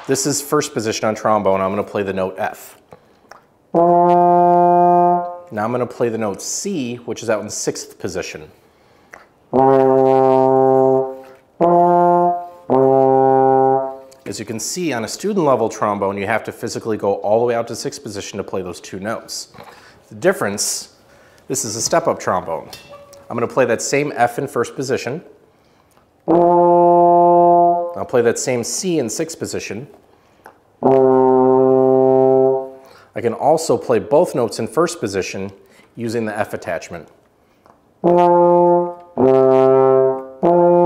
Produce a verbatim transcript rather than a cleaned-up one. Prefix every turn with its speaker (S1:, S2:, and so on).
S1: This is first position on trombone. I'm going to play the note F. Now I'm going to play the note C, which is out in sixth position. As you can see, on a student level trombone, you have to physically go all the way out to sixth position to play those two notes. The difference, this is a step-up trombone. I'm going to play that same F in first position. I'll play that same C in sixth position. I can also play both notes in first position using the F attachment.